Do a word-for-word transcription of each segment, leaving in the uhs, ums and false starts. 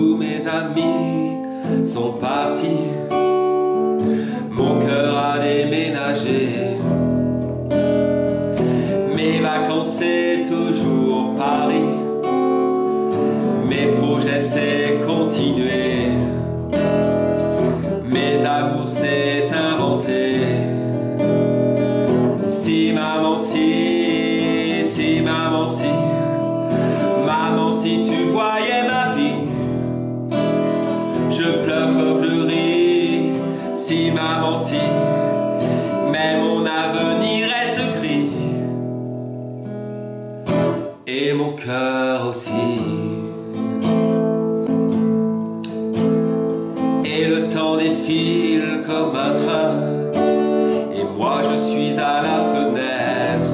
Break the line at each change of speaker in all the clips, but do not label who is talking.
tous mes amis sont partis, mon cœur a déménagé. Mes vacances c'est toujours Paris, mes projets c'est continuer, mes amours c'est inventer. Si maman si, si maman si, maman si tu voyais ma vie, je pleure comme je ris. Si maman si, mais mon avenir reste gris, et mon cœur aussi. Et le temps défile comme un train, et moi je suis à la fenêtre.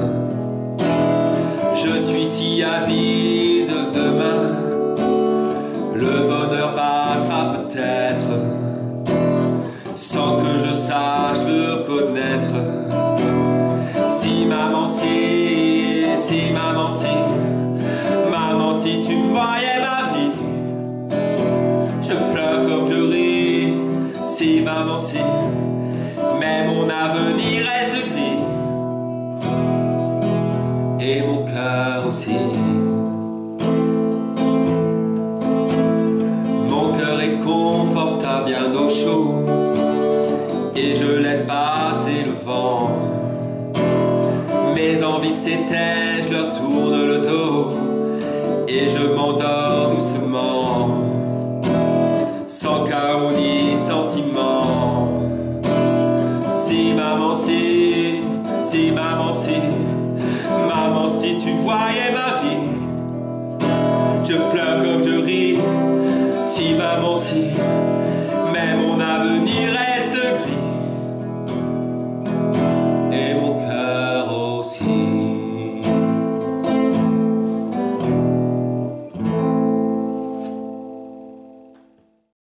Je suis si avide demain, le bonheur passera peut-être, sans que je sache le reconnaître. Si maman si, si maman si, maman si tu voyais ma vie, je pleure comme je ris. Si maman si, mais mon avenir reste gris, et mon cœur aussi. Mon cœur est confortable bien au chaud, et je laisse passer le vent. Mes envies s'éteignent, je leur tourne le dos, et je m'endors doucement, sans chaos ni sentiment. Si maman si, si maman si, maman si tu voyais ma vie, je pleure comme je ris. Si maman si,